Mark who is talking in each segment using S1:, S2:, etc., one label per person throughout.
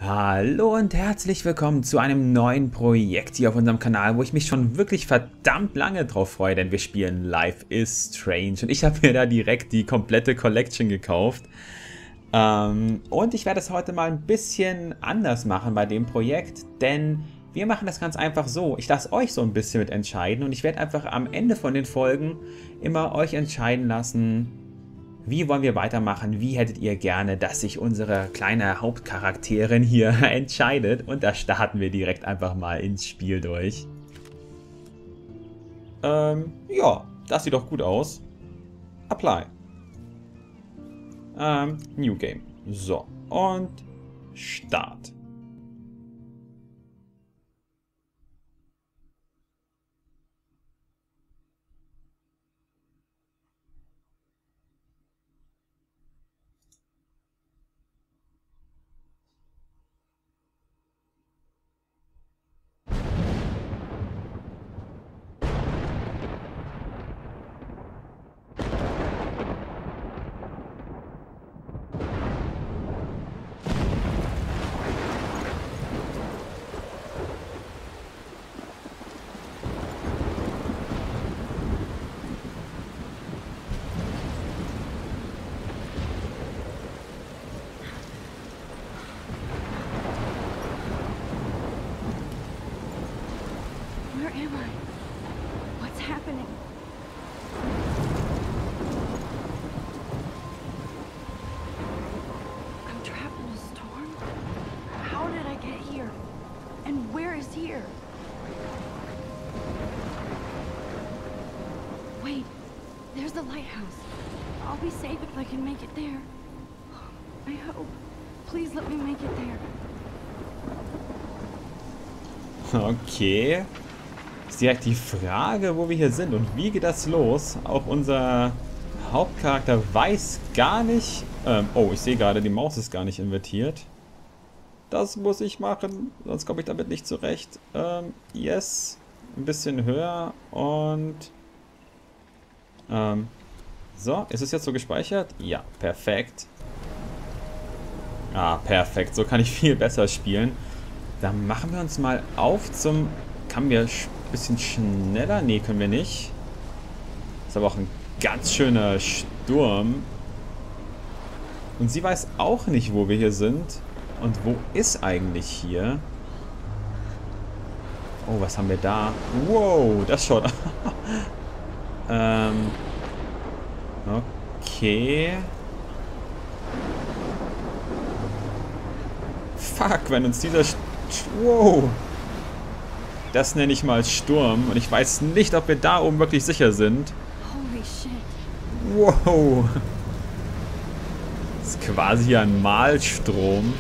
S1: Hallo und herzlich willkommen zu einem neuen Projekt hier auf unserem Kanal, wo ich mich schon wirklich verdammt lange drauf freue, denn wir spielen Life is Strange und ich habe mir da direkt die komplette Collection gekauft. Und ich werde es heute mal ein bisschen anders machen bei dem Projekt, denn wir machen das ganz einfach so. Ich lasse euch so ein bisschen mit entscheiden und ich werde einfach am Ende von den Folgen immer euch entscheiden lassen, wie wollen wir weitermachen? Wie hättet ihr gerne, dass sich unsere kleine Hauptcharakterin hier entscheidet? Und da starten wir direkt einfach mal ins Spiel durch. Ja, das sieht doch gut aus. Apply. New Game. So, und Start.
S2: Where am I? What's happening? I'm trapped in a storm? How did I get here? And where is here? Wait, there's the lighthouse. I'll be safe if I can make it there. I hope. Please let me make it there.
S1: Okay. Ist direkt die Frage, wo wir hier sind und wie geht das los? Auch unser Hauptcharakter weiß gar nicht... oh, ich sehe gerade, die Maus ist gar nicht invertiert. Das muss ich machen, sonst komme ich damit nicht zurecht. Yes. Ein bisschen höher und... so, ist es jetzt so gespeichert? Ja, perfekt. Ah, perfekt. So kann ich viel besser spielen. Dann machen wir uns mal auf zum... Kann wir ein bisschen schneller? Nee, können wir nicht. Ist aber auch ein ganz schöner Sturm. Und sie weiß auch nicht, wo wir hier sind. Und wo ist eigentlich hier? Oh, was haben wir da? Wow, das schaut... okay. Fuck, wenn uns dieser... Wow. Das nenne ich mal Sturm. Und ich weiß nicht, ob wir da oben wirklich sicher sind.
S2: Holy shit.
S1: Wow. Das ist quasi hier ein Malstrom.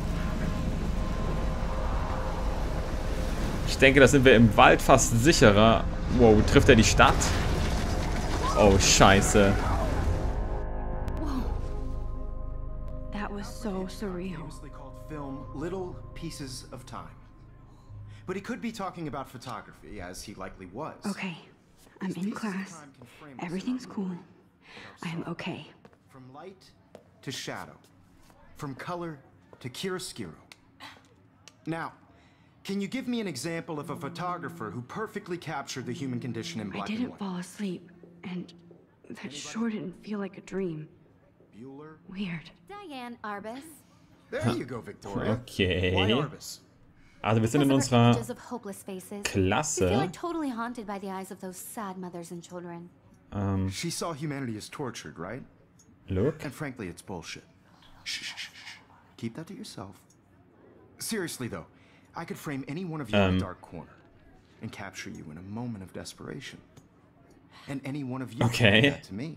S1: Ich denke, da sind wir im Wald fast sicherer. Wow, trifft er die Stadt? Oh, scheiße.
S2: Whoa. That was so surreal.
S3: Famously called film Little Pieces of Time. But he could be talking about photography, as he likely was.
S2: Okay, I'm in class. Everything's cool. I'm okay.
S3: From light to shadow. From color to chiaroscuro. Now, can you give me an example of a photographer who perfectly captured the human condition in
S2: I
S3: black and
S2: didn't
S3: white?
S2: fall asleep, and that sure didn't feel like a dream.
S3: Bueller?
S2: Weird.
S4: Diane Arbus.
S3: There you go, Victoria.
S1: Okay.
S3: Why Arbus?
S1: Also wir sind in
S4: Because of her
S1: unserer
S4: images of hopeless faces. We feel
S1: Klasse.
S4: like totally haunted by the eyes of those sad mothers and children.
S3: She saw humanity as tortured, right?
S1: Look.
S3: And frankly, it's bullshit. Shh, shh, shh, shh. Keep that to yourself. Seriously, though, I could frame any one of you in a dark corner and capture you in a moment of desperation. And any one of you
S1: Okay.
S3: could do that to me.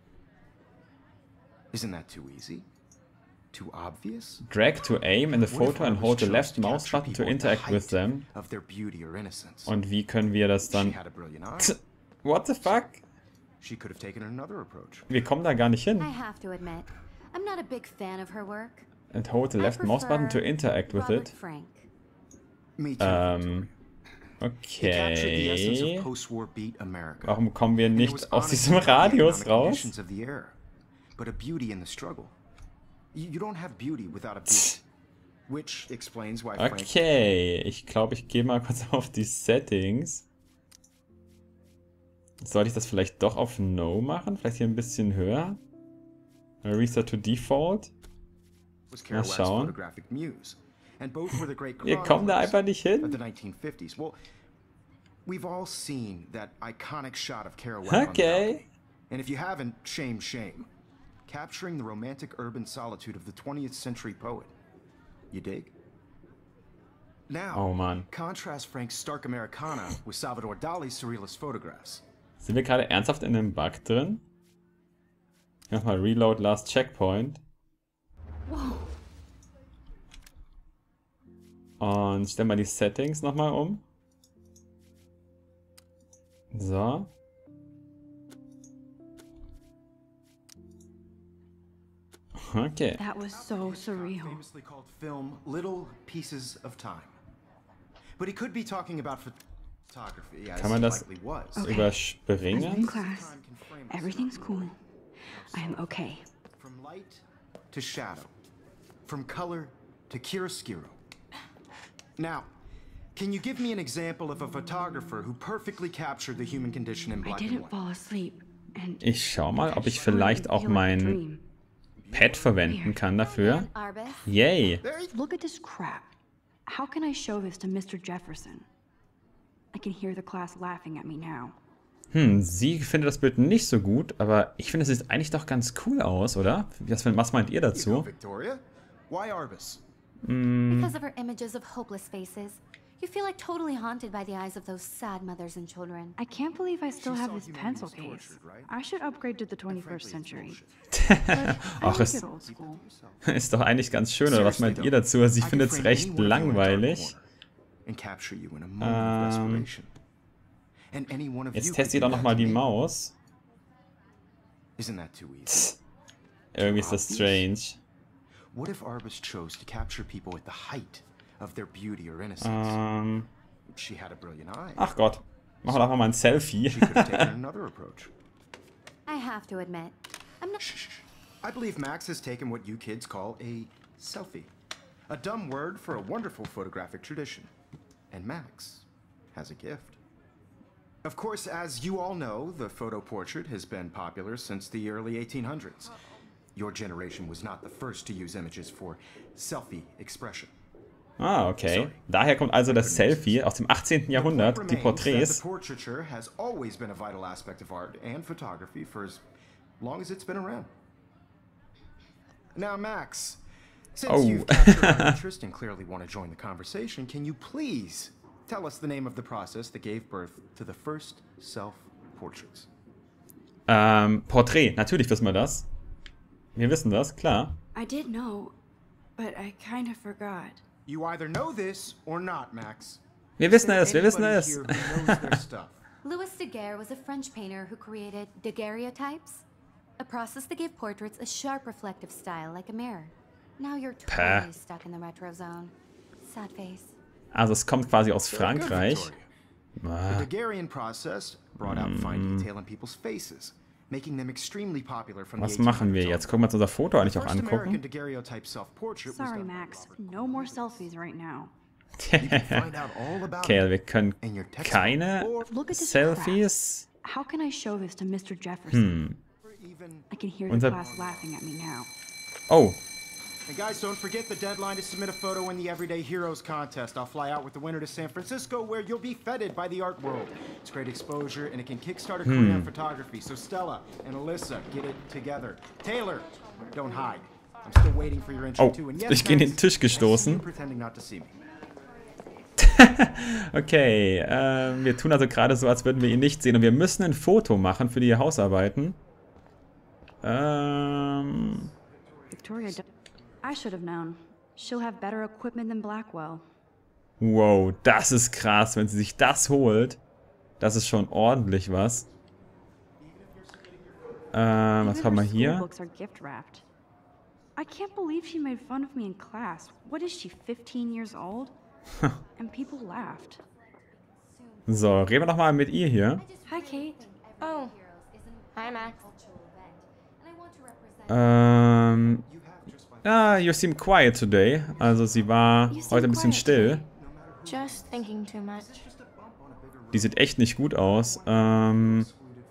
S3: Isn't that too easy? Too obvious?
S1: Drag to aim in the
S3: What if
S1: photo and
S3: Arbus
S1: hold the
S3: chose
S1: left
S3: to
S1: mouse
S3: capture
S1: button to
S3: people at the
S1: interact with
S3: height
S1: them.
S3: of their beauty or innocence?
S1: Und wie können wir das
S3: She
S1: dann...
S3: had a brilliant eye.
S1: What the fuck?
S3: She could have taken another approach.
S1: Wir kommen da gar nicht hin.
S4: I have to admit, I'm not a big fan of her work.
S1: And hold the
S4: I
S1: left mouse button to
S4: prefer
S1: interact with
S4: Robert
S1: it.
S4: Frank.
S3: Me too. He captured the essence
S1: Okay.
S3: of post-war beat America.
S1: Warum kommen wir
S3: And there was
S1: nicht aus
S3: honest
S1: diesem
S3: opinion on
S1: Radius
S3: the
S1: raus?
S3: conditions of the era, but a beauty in the struggle. You don't have beauty without a beat. Which explains why Frank...
S1: Okay, ich glaube, ich gehe mal kurz auf die Settings. Sollte ich das vielleicht doch auf No machen? Vielleicht hier ein bisschen höher? Reset to Default?
S3: was
S1: Mal
S3: Kerouac's
S1: schauen.
S3: photographic muse. And both were the great
S1: Wir kommen da
S3: chroniclers
S1: einfach nicht
S3: of
S1: hin.
S3: the 1950s. Well, we've all seen that iconic shot of Kerouac on the
S1: Okay.
S3: balcony. And if you haven't, shame, shame. Capturing the romantic urban solitude of the 20th century poet. You dig? Now,
S1: Oh Mann.
S3: contrast Frank's stark Americana with Salvador Dali's surrealist photographs.
S1: Sind wir gerade ernsthaft in einem Bug drin? Nochmal Reload Last Checkpoint. Und stellen wir die Settings nochmal um. So. Okay.
S2: That was so surreal.
S3: Famously called film Little Pieces of Time. But he could be talking about photography, as
S1: Kann man
S3: he
S1: das
S3: likely was.
S2: Okay. I'm in
S1: überspringen?
S2: class.
S3: Time can frame us
S2: Everything's cool. I am okay.
S3: from light to shadow, from color to chiaroscuro. Now, can you give me an example of a photographer who perfectly captured the human condition in
S2: I
S3: black and
S2: didn't
S3: white?
S2: fall asleep. And
S1: Ich schau mal, ob ich vielleicht auch mein Pad verwenden kann dafür.
S4: Arbus.
S1: Yay!
S2: Look at this crap. How can I show this to Mr. Jefferson? I can hear the class laughing at me now.
S1: Sie findet das Bild nicht so gut, aber ich finde, es sieht eigentlich doch ganz cool aus, oder? Was meint ihr
S3: Here you go,
S1: dazu?
S3: Victoria. Why Arbus?
S4: Because of her images of hopeless faces, you feel like totally haunted by the eyes of those sad mothers and children.
S2: I can't believe I still
S3: She
S2: have
S3: saw
S2: this
S3: human
S2: pencil
S3: beings
S2: case.
S3: tortured, right?
S2: I should upgrade to the 21st
S3: Frankly, it's
S2: century.
S3: bullshit.
S2: But I
S1: Ach,
S2: like
S1: es
S2: it old school.
S1: ist doch eigentlich ganz schön, oder was meint ihr dazu? Sie
S3: I could
S1: findet es
S3: frame
S1: recht
S3: any one of you in a dark
S1: langweilig.
S3: corner and capture you in a moment of desperation. And any one of you
S1: Jetzt
S3: could
S1: testet ihr
S3: do
S1: doch
S3: that
S1: nochmal
S3: to
S1: die
S3: me.
S1: Maus.
S3: Isn't that too easy?
S1: Irgendwie ist das strange.
S3: What if Arbus chose to capture people at the height of their beauty or innocence? She had a brilliant eye.
S1: Ach Gott. Machen wir doch mal ein Selfie.
S3: She could have taken another approach.
S4: I have to admit, I'm not.
S3: Shh. I believe Max has taken what you kids call a selfie. A dumb word for a wonderful photographic tradition. And Max has a gift. Of course, as you all know, the photo portrait has been popular since the early 1800s. Your generation was not the first to use images for selfie expression.
S1: Ah, okay. Daher kommt also das Selfie aus dem 18. Jahrhundert, die
S3: The
S1: Porträts.
S3: portraiture has always been a vital aspect of art and photography for as long as it's been around. Now, Max, since
S1: Oh.
S3: you've captured our interest and clearly want to join the conversation, can you please tell us the name of the process that gave birth to the first self-portraits?
S1: Porträt, natürlich wissen wir das. Wir wissen das, klar.
S2: I did know, but I kind of forgot.
S3: You either know this or not, Max.
S1: Wir wissen
S3: Is
S1: es,
S3: there
S1: wir wissen
S3: anybody
S1: es.
S3: here who knows their stuff?
S4: Louis Daguerre was a French painter who created daguerreotypes, a process that gave portraits a sharp reflective style like a mirror. Now you're
S1: Pah.
S4: totally stuck in the retro zone. Sad face.
S1: Also es kommt quasi aus
S3: Very good,
S1: Frankreich.
S3: Victoria. The Daguerrean process brought out fine detail in people's faces, making them extremely popular from
S1: Was
S3: the
S1: machen wir
S3: 1800s
S1: jetzt? Gucken wir uns unser Foto eigentlich auch
S3: First American
S1: angucken.
S3: daguerreotype self-portrait was
S2: Sorry,
S3: done by
S2: Max.
S3: Robert
S2: No more selfies right now.
S3: Find out all about
S1: Okay,
S3: it
S1: wir können
S3: in your textbook
S1: keine
S3: or
S2: Look at this
S1: Selfies.
S2: How can I show this to Mr. Jefferson?
S3: even.
S2: I can hear the
S1: Unser-
S2: class laughing at me now.
S1: Oh,
S3: And guys, don't forget the deadline to submit a photo in the Everyday Heroes contest. I'll fly out with the winner to San Francisco, where you'll be feted by the art world. It's great exposure, and it can kickstart a career in photography. So Stella and Alyssa, get it together. Taylor, don't hide. I'm still waiting for your entry
S1: Oh,
S3: too. And yes,
S1: ich bin in den
S3: Max,
S1: Tisch
S3: I see
S1: gestoßen.
S3: you pretending not to see me.
S1: okay. Wir tun also gerade so, als würden wir ihn nicht sehen. Und wir müssen ein Foto machen für die Hausarbeiten.
S2: Victoria, I should have known. She'll have better equipment than Blackwell.
S1: Wow, das ist krass. Wenn sie sich das holt, das ist schon ordentlich was. Was
S2: Even
S1: haben wir
S2: her
S1: hier?
S2: schoolbooks are gift wrapped. I can't believe she made fun of me in class. What is she, 15 years old? And people laughed.
S1: So, reden wir doch mal mit ihr hier.
S2: Hi, Kate.
S4: Oh.
S5: Hi, Max.
S3: You have just by
S1: Ah, you seem quiet today. Also sie war heute ein bisschen still.
S5: Just thinking too much.
S1: Die sieht echt nicht gut aus. Sind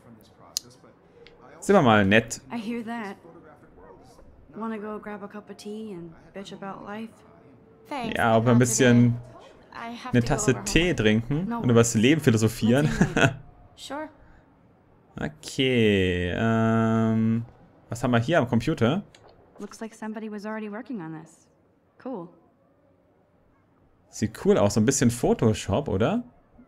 S1: wir mal nett.
S2: I hear that. Wanna go grab a cup of tea and bitch about life?
S5: Thanks.
S1: Ja, ob wir ein
S5: not
S1: bisschen
S5: today. I have
S1: eine
S5: to go
S1: Tasse
S5: over
S1: Tee
S5: homework.
S1: trinken und über das Leben philosophieren.
S5: Sure.
S1: Okay, was haben wir hier am Computer?
S2: Looks like somebody was already working on this. Cool.
S1: Sieht cool aus, so ein bisschen Photoshop, oder?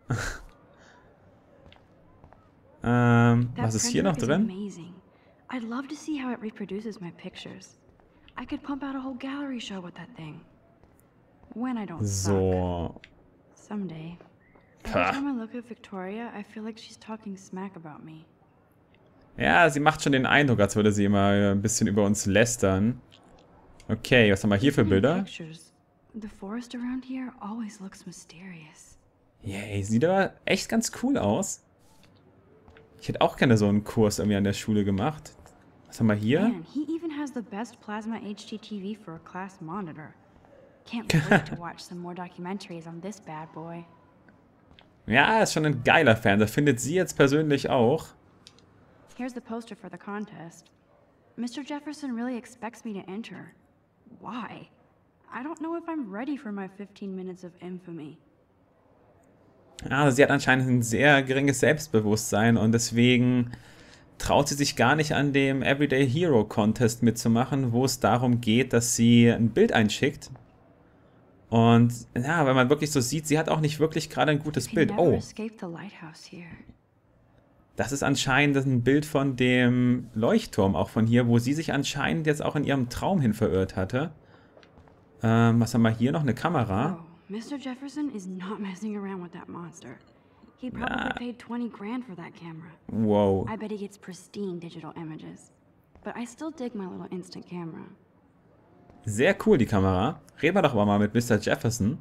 S1: Was ist hier noch drin?
S2: Amazing. I'd love to see how it reproduces my pictures. I could pump out a whole gallery show with that thing. When I don't suck.
S1: So.
S2: Someday.
S1: Pah.
S2: Every time I look at Victoria, I feel like she's talking smack about me.
S1: Ja, sie macht schon den Eindruck, als würde sie immer ein bisschen über uns lästern. Okay, was haben wir hier für Bilder?
S2: Pictures. The forest around here always looks mysterious.
S1: Yay, sieht aber echt ganz cool aus. Ich hätte auch gerne so einen Kurs irgendwie an der Schule gemacht. Was haben wir hier?
S2: Man, he even has the best plasma HDTV for a class monitor. Can't wait to watch some more documentaries on this bad boy.
S1: Ja, ist schon ein geiler Fernseher. Findet sie jetzt persönlich auch.
S2: Here's the poster for the contest. Mr. Jefferson really expects me to enter. Why? I don't know if I'm ready for my 15 minutes of infamy.
S1: Ja, sie hat anscheinend ein sehr geringes Selbstbewusstsein und deswegen traut sie sich gar nicht an dem Everyday Hero Contest mitzumachen, wo es darum geht, dass sie ein Bild einschickt. Und ja, wenn man wirklich so sieht, sie hat auch nicht wirklich gerade ein gutes
S2: He
S1: Bild.
S2: never
S1: Oh,
S2: escaped the lighthouse here.
S1: das ist anscheinend ein Bild von dem Leuchtturm, auch von hier, wo sie sich anscheinend jetzt auch in ihrem Traum hin verirrt hatte. Was haben wir hier noch? Eine Kamera.
S2: Oh, Mr. Jefferson is not messing around with that monster. He probably paid 20 grand for that camera.
S1: Wow.
S2: I bet he gets pristine digital images. But I still dig my little instant camera.
S1: Sehr cool, die Kamera. Reden wir doch aber mal mit Mr. Jefferson.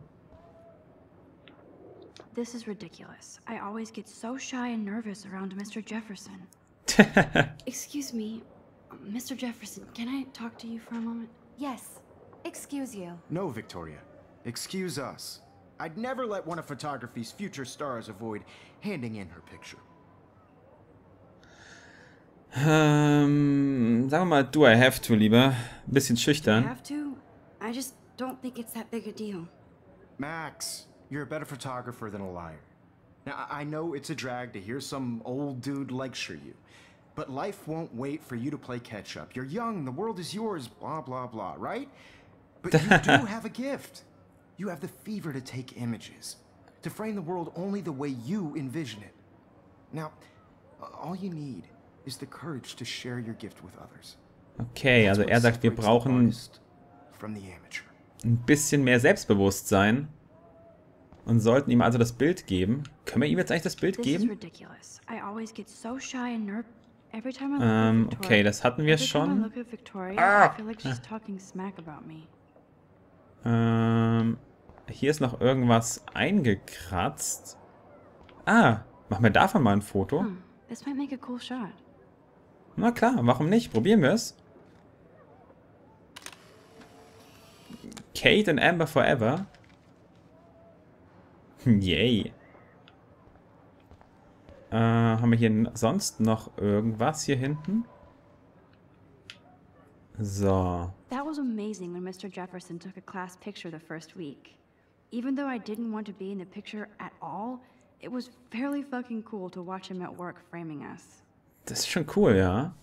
S2: This is ridiculous. I always get so shy and nervous around Mr. Jefferson. Excuse me, Mr. Jefferson, can I talk to you for a moment?
S4: Yes. Excuse you.
S3: No, Victoria. Excuse us. I'd never let one of photography's future stars avoid handing in her picture.
S1: Sagen wir mal, do I have to, lieber. Ein bisschen
S2: I
S1: schüchtern.
S2: have to? I just don't think it's that big a deal.
S3: Max, you're a better photographer than a liar. Now, I know it's a drag to hear some old dude lecture you, but life won't wait for you to play catch up. You're young, the world is yours, blah, blah, blah, right? But you do have a gift. You have the fever to take images, to frame the world only the way you envision it. Now, all you need is the courage to share your gift with others.
S1: Okay, also er sagt, wir brauchen
S3: From the amateur.
S1: ein bisschen mehr Selbstbewusstsein und sollten ihm also das Bild geben. Können wir ihm jetzt eigentlich das Bild
S2: This is
S1: geben?
S2: ridiculous. I always get so shy and nervous every time I look at Victoria.
S1: Okay, das hatten wir
S2: Every time I
S1: schon.
S2: look at Victoria, I feel like she's talking smack about me.
S1: Hier ist noch irgendwas eingekratzt. Ah, machen wir davon mal ein Foto.
S2: This might make a cool shot.
S1: Na klar, warum nicht? Probieren wir es. Kate and Amber Forever. Yay. Haben wir hier sonst noch irgendwas hier hinten? So.
S2: That was amazing when Mr. Jefferson took a class picture the first week. Even though I didn't want to be in the picture at all, it was fairly fucking cool to watch him at work framing us.
S1: Das ist schon cool, ja.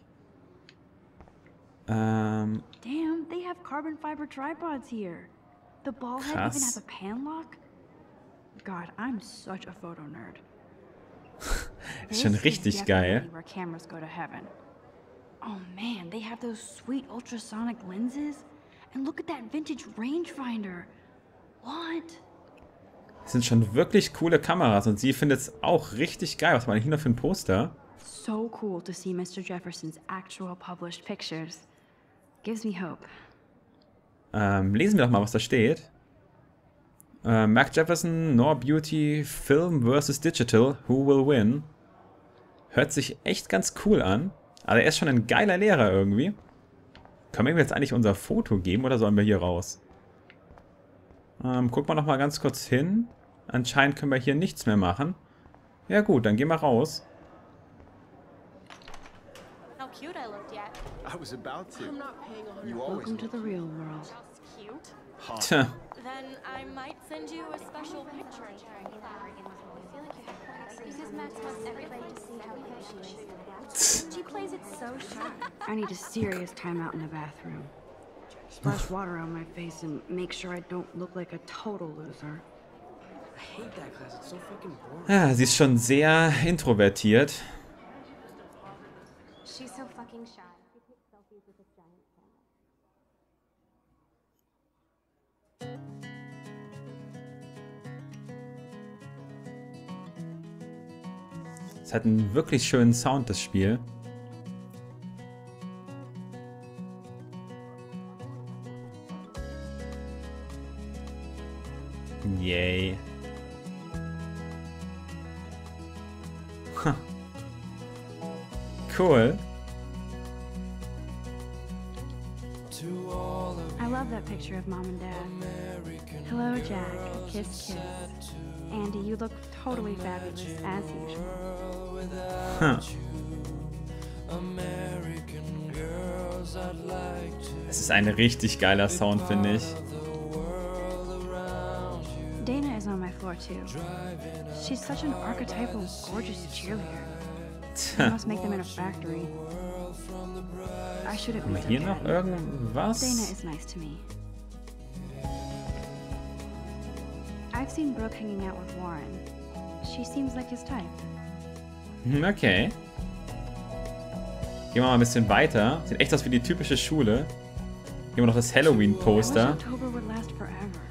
S2: Damn, they have carbon fiber tripods here. The ball head even has a pan lock. God, I'm such a photo nerd.
S1: Ist schon richtig geil.
S2: Where cameras go to heaven. Oh man, they have those sweet ultrasonic lenses. And look at that vintage rangefinder. What?
S1: Das sind schon wirklich coole Kameras und sie findet es auch richtig geil. Was war denn hier noch für ein Poster?
S2: So cool to see Mr. Jefferson's actual published pictures. Gives me hope.
S1: Lesen wir doch mal, was da steht. Mark Jefferson, Nor Beauty, Film vs. Digital, who will win? Hört sich echt ganz cool an. Also er ist schon ein geiler Lehrer irgendwie. Können wir ihm jetzt eigentlich unser Foto geben oder sollen wir hier raus? Gucken wir nochmal ganz kurz hin. Anscheinend können wir hier nichts mehr machen. Ja gut, dann gehen wir raus.
S5: How cute I looked yet.
S3: I was about to. You always
S2: Welcome to the real world.
S5: Just cute.
S1: Tja.
S5: Then I might send you a special picture in
S4: Because Max wants everybody to see how good she is. She plays it so sharp.
S2: I need a serious timeout in the bathroom. Splash water on my face and make sure I don't look like a total loser.
S6: I hate that class. It's so fucking boring.
S1: Ja, sie ist schon sehr introvertiert.
S4: She's so fucking shy. She takes selfies with this giant camera.
S1: Es hat einen wirklich schönen Sound, das Spiel. Yay. Huh. Cool.
S2: I love that picture of Mom and Dad. Hello, Jack. Kiss, kiss. Andy, you look totally fabulous, as usual.
S1: Huh. Es ist ein richtig geiler Sound, finde ich.
S2: Dana is on my floor, too. She's such an archetypal, gorgeous cheerleader. I must make them in a factory. I should have
S1: Haben wir
S2: been
S1: hier
S2: so
S1: noch
S2: Dana
S1: irgendwas?
S2: is nice to me. I've seen Brooke hanging out with Warren. She seems like his type.
S1: Okay. Gehen wir mal ein bisschen weiter. Sieht echt aus wie die typische Schule. Hier haben wir noch das
S2: I wish
S1: Halloween-Poster.
S2: October would last forever.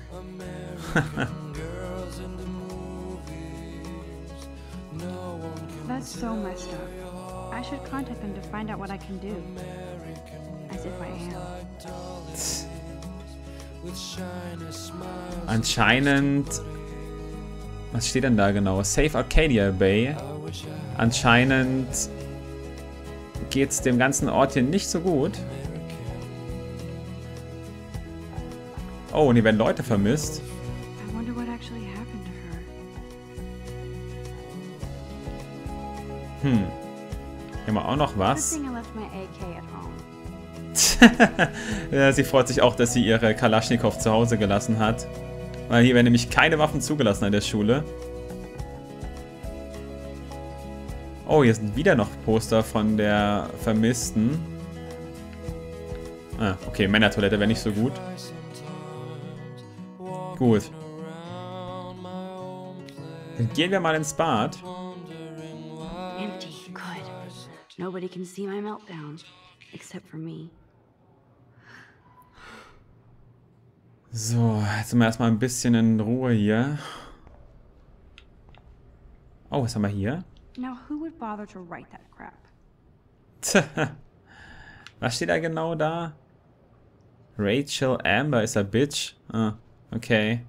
S2: That's so messed up. I should contact them to find out what I can do. As if I am.
S1: Anscheinend... Was steht denn da genau? Save Arcadia Bay. Anscheinend geht es dem ganzen Ort hier nicht so gut. Oh, und hier werden Leute vermisst.
S2: I wonder what actually happened to her.
S1: Hier haben wir auch noch
S2: Good
S1: was.
S2: thing I left my AK at home.
S1: Ja, sie freut sich auch, dass sie ihre Kalaschnikow zu Hause gelassen hat. Weil hier werden nämlich keine Waffen zugelassen an der Schule. Oh, hier sind wieder noch Poster von der Vermissten. Ah, okay, Männertoilette wäre nicht so gut. Gut. Dann gehen wir mal ins Bad.
S2: Empty. Good. Nobody can see my meltdown. Except for me.
S1: So, jetzt sind wir erstmal ein bisschen in Ruhe hier. Oh, was haben wir hier?
S2: Now, who would bother to write that crap?
S1: Was steht da genau da? Rachel Amber is a bitch. Ah, okay.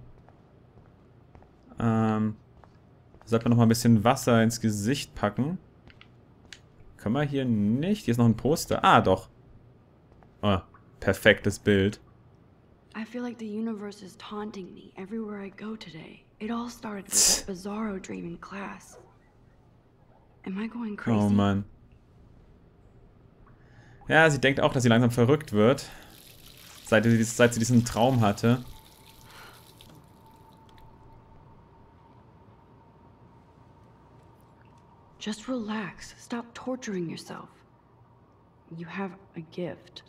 S1: Sollte man noch mal ein bisschen Wasser ins Gesicht packen. Können wir hier nicht? Hier ist noch ein Poster. Ah, doch. Oh, perfektes Bild.
S2: I feel like the universe is taunting me everywhere I go today. It all started with that bizarro dream in class. Am I going crazy?
S1: Oh Mann. Ja, sie denkt auch, dass sie langsam verrückt wird. Seit sie diesen Traum hatte.
S2: Just relax. Stop torturing yourself. You have a gift.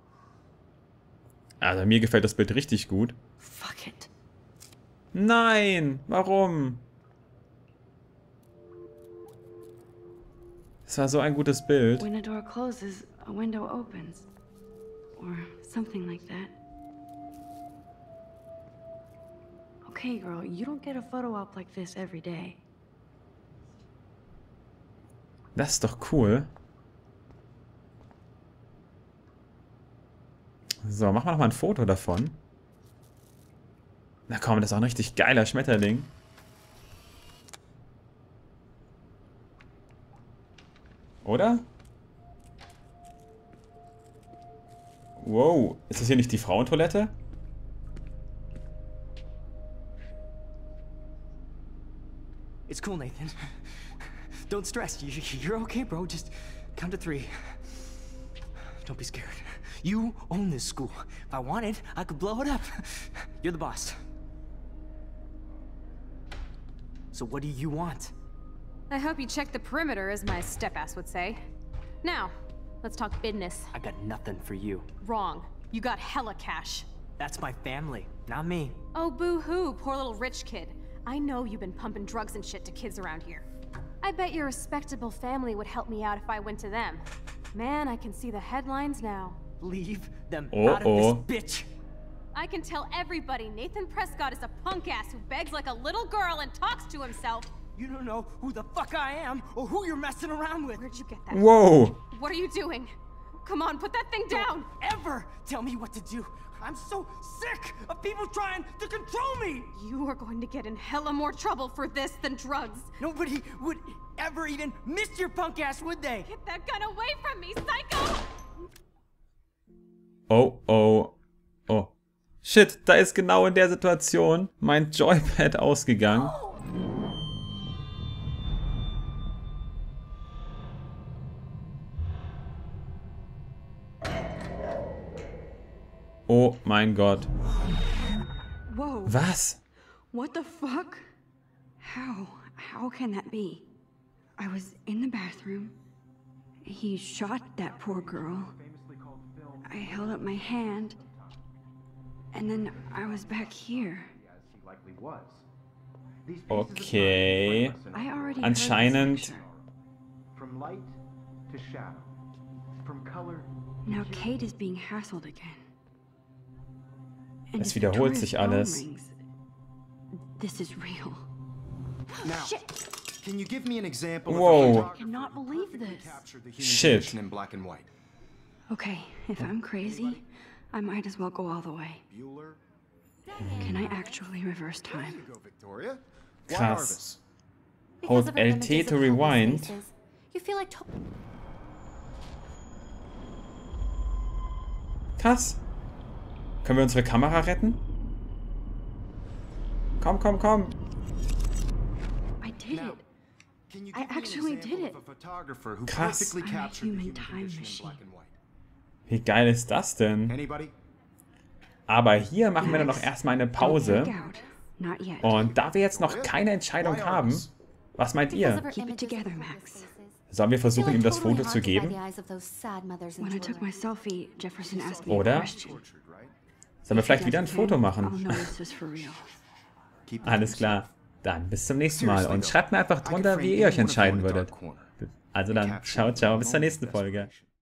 S1: Also mir gefällt das Bild richtig gut.
S2: Fuck it.
S1: Nein! Warum? Es war so ein gutes Bild.
S2: When a door closes, a window opens. Or something like that. Okay, girl, you don't get a photo op like this every day.
S1: Das ist doch cool. So, machen wir noch mal ein Foto davon. Na komm, das ist auch ein richtig geiler Schmetterling. Oder? Wow, ist das hier nicht die Frauentoilette?
S6: It's cool, Nathan. Don't stress. You're okay, bro. Just count to 3. Don't be scared. You own this school. If I wanted, I could blow it up. You're the boss. So what do you want?
S7: I hope you check the perimeter, as my step-ass would say. Now, let's talk business.
S6: I got nothing for you.
S7: Wrong. You got hella cash.
S6: That's my family, not me.
S7: Oh, boo-hoo, poor little rich kid. I know you've been pumping drugs and shit to kids around here. I bet your respectable family would help me out if I went to them. Man, I can see the headlines now.
S6: Leave them out of this bitch.
S7: I can tell everybody Nathan Prescott is a punk ass who begs like a little girl and talks to himself.
S6: You don't know who the fuck I am or who you're messing around with.
S7: Where'd you get that?
S1: Whoa.
S7: What are you doing? Come on, put that thing down!
S6: Don't ever tell me what to do. I'm so sick of people trying to control me.
S7: You are going to get in hella more trouble for this than drugs.
S6: Nobody would ever even miss your punk ass, would they?
S7: Get that gun away from me, psycho!
S1: Oh, oh, oh. Shit, da ist genau in der Situation mein Joypad ausgegangen. Oh mein Gott.
S2: Whoa.
S1: Was?
S2: What the fuck? How can that be? I was in the bathroom. He shot that poor girl. I held up my hand. And then I was back here.
S1: Okay.
S2: I already
S1: Anscheinend.
S3: From light to shadow. From color.
S2: Now Kate is being hassled again.
S1: Es wiederholt sich alles.
S2: This is real.
S3: Now, can you give me an example
S1: Whoa.
S3: of a
S2: I cannot believe this.
S3: capture the human
S1: Shit.
S3: condition in black and white?
S2: Okay, if I'm crazy, I might as well go all the way.
S3: Bueller?
S2: Can I actually reverse time?
S3: Go, Victoria. Why
S1: Krass.
S3: Arvis?
S4: Because
S1: Hold
S4: of her
S1: LT
S4: images
S1: to
S4: of public
S1: rewind.
S4: spaces, you feel like
S1: Krass. Können wir unsere Kamera retten? Komm, komm, komm.
S2: I did
S3: Now,
S2: it.
S3: can you
S2: I
S3: give me an
S2: actually
S3: example
S2: did it.
S3: of a photographer who
S1: Krass.
S3: perfectly
S2: I'm a
S3: captured the
S2: human
S3: human
S2: time
S3: condition in
S2: machine.
S3: black and white?
S1: Wie geil ist das denn?
S3: Anybody?
S1: Aber hier machen wir dann noch erstmal eine
S2: Don't
S1: Pause.
S2: freak out. Not yet.
S1: Und da wir jetzt noch keine Entscheidung haben, was meint
S4: because
S1: ihr?
S4: of her
S2: Keep it
S4: images of
S2: together,
S4: public
S2: Max.
S4: spaces.
S1: Sollen wir
S4: I feel
S1: versuchen,
S4: like
S1: ihm das
S4: totally
S1: Foto zu
S4: haunted by
S1: geben?
S4: the eyes of those sad mothers in
S2: When I took my
S4: Twitter.
S2: selfie, Jefferson asked me a
S1: Oder?
S2: question.
S3: Tortured, right?
S1: Sollen wir vielleicht wieder ein
S2: If he
S1: Foto
S2: doesn't,
S1: machen?
S2: I'll know this is for real.
S3: Keep it to
S1: Alles
S3: yourself.
S1: klar. Dann bis zum nächsten Mal.
S3: Seriously,
S1: Und
S3: though,
S1: schreibt mir einfach
S3: I could
S1: drunter,
S3: frame
S1: wie
S3: any
S1: ihr euch
S3: one of you
S1: entscheiden
S3: in a dark
S1: würdet.
S3: corner
S1: Also
S3: and
S1: dann,
S3: capture
S1: ciao,
S3: you in
S1: ciao,
S3: a
S1: bis zur
S3: moment of
S1: nächsten Folge.
S3: desperation.